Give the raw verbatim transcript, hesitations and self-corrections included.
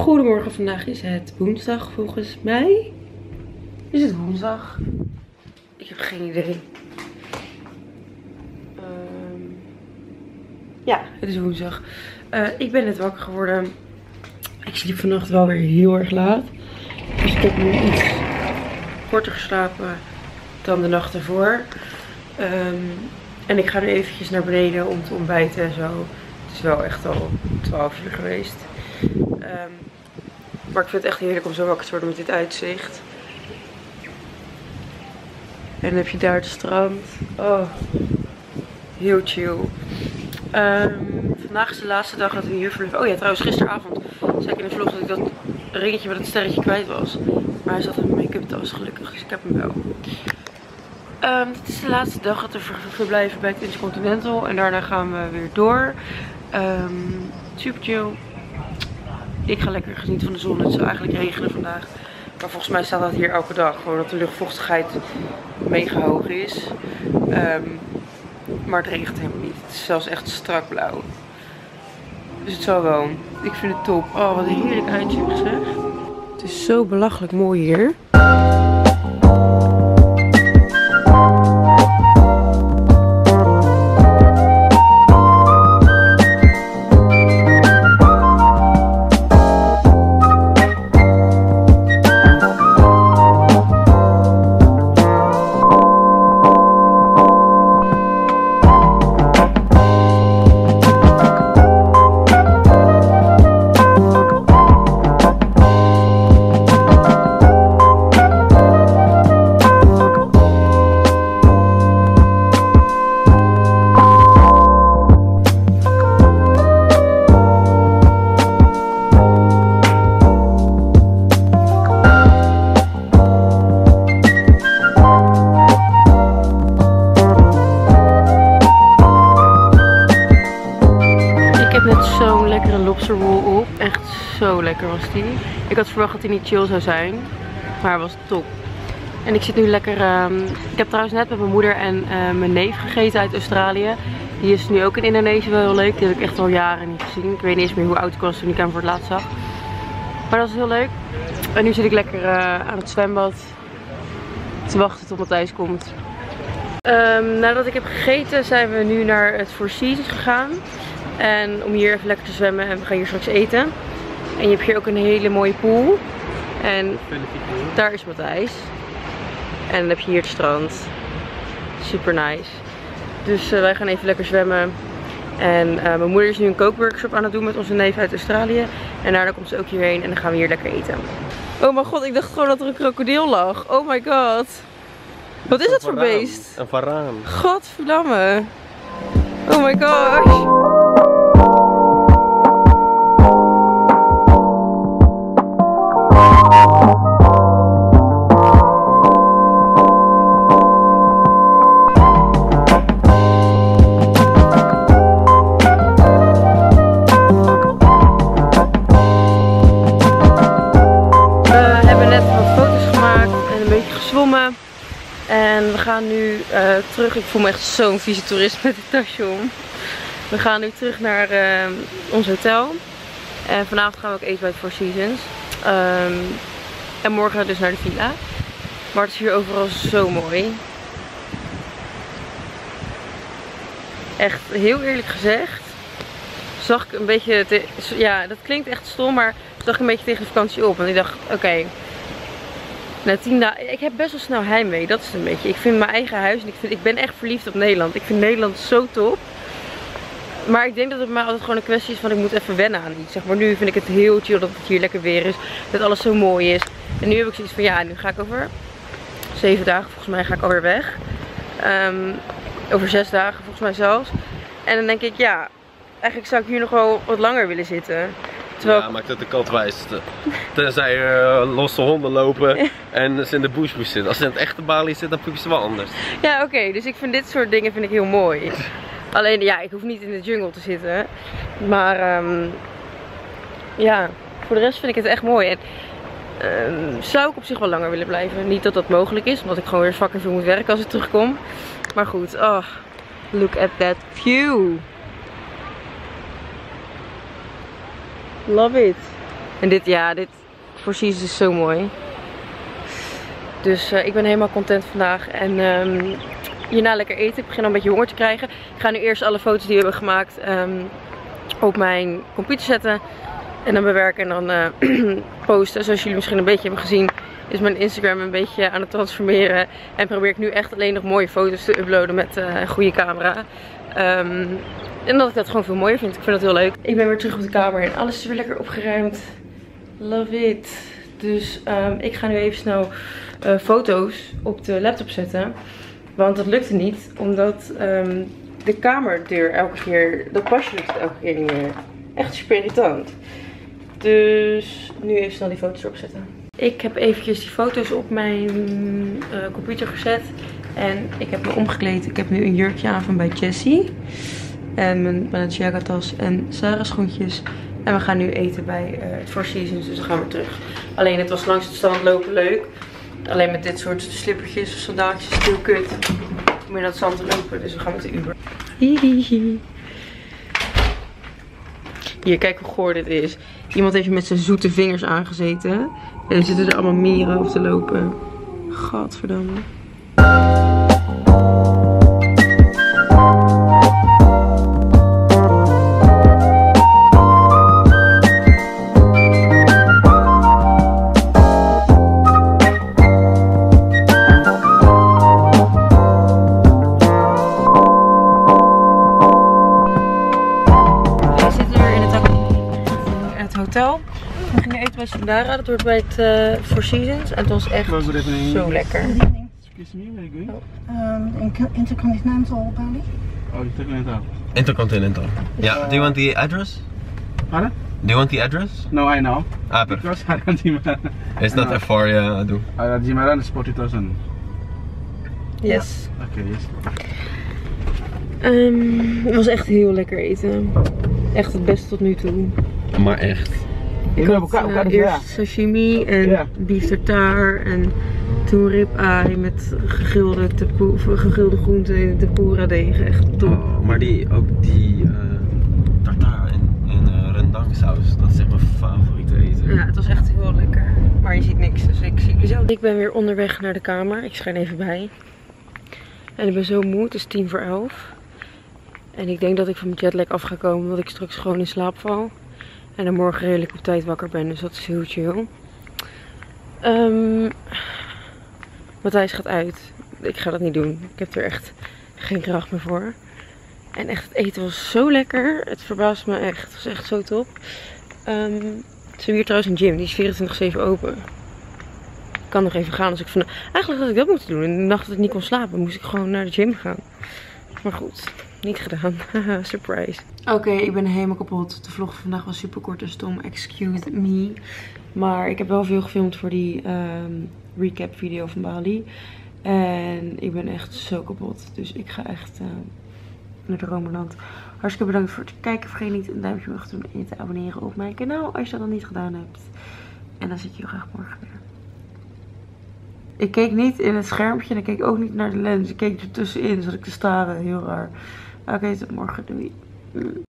Goedemorgen, vandaag is het woensdag volgens mij. Is het woensdag? Ik heb geen idee. Um, ja, het is woensdag. Uh, ik ben net wakker geworden. Ik sliep vannacht wel weer heel erg laat. Dus ik heb nu iets korter geslapen dan de nacht ervoor. Um, en ik ga nu eventjes naar beneden om te ontbijten en zo. Het is wel echt al twaalf uur geweest. Um, maar ik vind het echt heerlijk om zo wakker te worden met dit uitzicht. En dan heb je daar het strand. Oh, heel chill. Um, vandaag is de laatste dag dat we hier verblijven. Oh ja, trouwens, gisteravond zei ik in de vlog dat ik dat ringetje met het sterretje kwijt was. Maar hij zat in mijn make-up tas gelukkig, dus ik heb hem wel. Um, dit is de laatste dag dat we verblijven bij het Intercontinental. En daarna gaan we weer door. Um, super chill. Ik ga lekker genieten van de zon. Het zou eigenlijk regenen vandaag. Maar volgens mij staat dat hier elke dag. Gewoon dat de luchtvochtigheid mega hoog is. Um, maar het regent helemaal niet. Het is zelfs echt strak blauw. Dus het zal wel. Ik vind het top. Oh, wat een heerlijk uitzicht zeg. Het is zo belachelijk mooi hier. Zo'n lekkere lobster roll op. Echt zo lekker was die. Ik had verwacht dat hij niet chill zou zijn. Maar hij was top. En ik zit nu lekker... Um, ik heb trouwens net met mijn moeder en uh, mijn neef gegeten uit Australië. Die is nu ook in Indonesië wel heel leuk. Die heb ik echt al jaren niet gezien. Ik weet niet eens meer hoe oud ik was toen ik hem voor het laatst zag. Maar dat was heel leuk. En nu zit ik lekker uh, aan het zwembad. Te wachten tot het thuis komt. Um, nadat ik heb gegeten zijn we nu naar het Four Seasons gegaan. En om hier even lekker te zwemmen en we gaan hier straks eten. En je hebt hier ook een hele mooie pool. En daar is Matthijs. En dan heb je hier het strand. Super nice. Dus uh, wij gaan even lekker zwemmen. En uh, mijn moeder is nu een kookworkshop aan het doen met onze neef uit Australië. En daarna komt ze ook hierheen en dan gaan we hier lekker eten. Oh mijn god, ik dacht gewoon dat er een krokodil lag. Oh my god. Wat is dat voor beest? Een varaan. Godverdamme. Oh my gosh. En we gaan nu uh, terug. Ik voel me echt zo'n vieze toerist met dit tasje om. We gaan nu terug naar uh, ons hotel. En vanavond gaan we ook eten bij het Four Seasons. Um, en morgen dus naar de villa. Maar het is hier overal zo mooi. Echt heel eerlijk gezegd. Zag ik een beetje. Te, ja, dat klinkt echt stom. Maar zag ik een beetje tegen de vakantie op. Want ik dacht, oké. Okay, na tien dagen, ik heb best wel snel heimwee, dat is het een beetje. Ik vind mijn eigen huis en ik, vind, ik ben echt verliefd op Nederland. Ik vind Nederland zo top. Maar ik denk dat het mij altijd gewoon een kwestie is van ik moet even wennen aan iets. Zeg maar nu vind ik het heel chill dat het hier lekker weer is. Dat alles zo mooi is. En nu heb ik zoiets van ja, nu ga ik over zeven dagen volgens mij ga ik alweer weg. Um, over zes dagen volgens mij zelfs. En dan denk ik ja, eigenlijk zou ik hier nog wel wat langer willen zitten. Ja, maakt het de kat wijs. Tenzij er uh, losse honden lopen en ze in de bushbush zitten. Als ze in het echte Bali zitten, dan poepen ze wel anders. Ja, oké. Okay, dus ik vind dit soort dingen vind ik heel mooi. Alleen, ja, ik hoef niet in de jungle te zitten. Maar, um, ja, voor de rest vind ik het echt mooi. En um, zou ik op zich wel langer willen blijven. Niet dat dat mogelijk is, omdat ik gewoon weer fucking veel moet werken als ik terugkom. Maar goed, oh, look at that view. Love it. En dit, ja, dit Four Seasons is zo mooi. Dus uh, ik ben helemaal content vandaag. En um, hierna lekker eten. Ik begin al een beetje honger te krijgen. Ik ga nu eerst alle foto's die we hebben gemaakt um, op mijn computer zetten. En dan bewerken en dan uh, posten. Zoals jullie misschien een beetje hebben gezien, is mijn Instagram een beetje aan het transformeren. En probeer ik nu echt alleen nog mooie foto's te uploaden met uh, een goede camera. Um, en dat ik dat gewoon veel mooier vind. Ik vind dat heel leuk. Ik ben weer terug op de kamer en alles is weer lekker opgeruimd. Love it. Dus um, ik ga nu even snel uh, foto's op de laptop zetten. Want dat lukte niet. Omdat um, de kamerdeur elke keer, dat pasje lukt elke keer niet meer. Echt super irritant. Dus nu even snel die foto's erop zetten. Ik heb eventjes die foto's op mijn uh, computer gezet. En ik heb me omgekleed. Ik heb nu een jurkje aan van bij Jessie. En mijn Balenciaga tas en Sarah schoentjes. En we gaan nu eten bij uh, het Four Seasons. Dus dan gaan we terug. Alleen het was langs de strand lopen leuk. Alleen met dit soort slippertjes of sandaaltjes is het heel kut om in dat zand te lopen. Dus we gaan met de Uber. Hihihi. Hier, kijk hoe goor dit is. Iemand heeft met zijn zoete vingers aangezeten. En er zitten er allemaal mieren op te lopen. Gadverdamme. We gingen eten bij Sundara, dat hoort bij het uh, Four Seasons. En het was echt zo lekker. Excuse me, where are you going? Um, Intercontinental Bali. Oh, Intercontinental. Intercontinental. Yeah. Do you want the address? Pardon? Do you want the address? No, I know. Ah, perfect. Because I don't Jimaran. It's not that far, yeah, I do. Uh, Jimaran is forty thousand. Yes. Okay, yes. Um, het was echt heel lekker eten. Echt het beste tot nu toe. Maar echt. Ik had uh, eerst sashimi en yeah. beef tartare en toen rib-eye met gegrilde, gegrilde groenten in tempura degen. Echt top. Oh, maar die, ook die uh, tartare en, en uh, rendang saus, dat is echt mijn favoriete eten. Ja, het was echt heel lekker. Maar je ziet niks, dus ik zie zo. Ik ben weer onderweg naar de kamer. Ik schijn even bij. En ik ben zo moe, het is tien voor elf. En ik denk dat ik van mijn jetlag af ga komen, omdat ik straks gewoon in slaap val. En dan morgen redelijk op tijd wakker ben, dus dat is heel chill. Um, Matthijs gaat uit. Ik ga dat niet doen. Ik heb er echt geen kracht meer voor. En echt, het eten was zo lekker. Het verbaast me echt. Het was echt zo top. Um, ze hebben hier trouwens een gym. Die is vierentwintig zeven open. Ik kan nog even gaan als ik van... Eigenlijk had ik dat moeten doen. En de nacht dat ik niet kon slapen, moest ik gewoon naar de gym gaan. Maar goed. Niet gedaan. Surprise. Oké, okay, ik ben helemaal kapot. De vlog vandaag was super kort en stom. Excuse me. Maar ik heb wel veel gefilmd voor die um, recap video van Bali. En ik ben echt zo kapot. Dus ik ga echt uh, naar de Romeland. Hartstikke bedankt voor het kijken. Vergeet niet een duimpje omhoog te doen en je te abonneren op mijn kanaal. Als je dat nog niet gedaan hebt. En dan zie ik je graag morgen weer. Ik keek niet in het schermpje en ik keek ook niet naar de lens. Ik keek er tussenin, zat ik te staren. Heel raar. Oké, okay, tot morgen. Doei.